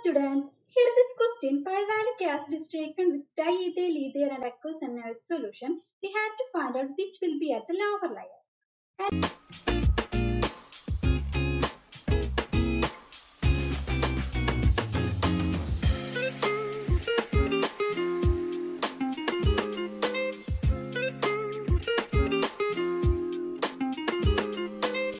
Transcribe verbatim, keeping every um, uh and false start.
students, here this question, pivalic acid is taken with diethyl, ether and aqueous NaOH solution. We have to find out which will be at the lower layer. And